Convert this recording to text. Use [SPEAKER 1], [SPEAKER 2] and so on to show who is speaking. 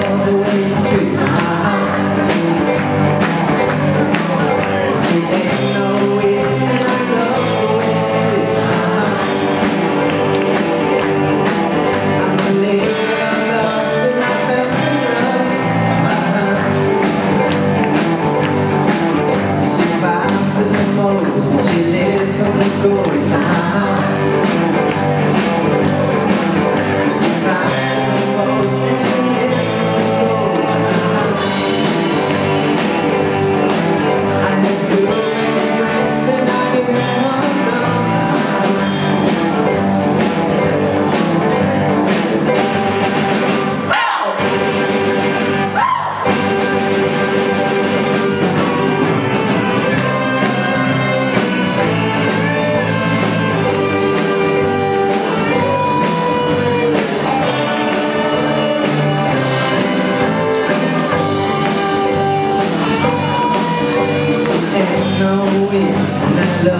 [SPEAKER 1] love the way she treats my heart. She ain't no waste, and I love the way she treats my heart. I'm a lady of love with my best and loves my heart. She buys the limos and she lives on the goes my heart. She buys the limos and she lives on the goes my heart. I have to regrets and I give one love my heart. No, it's not love.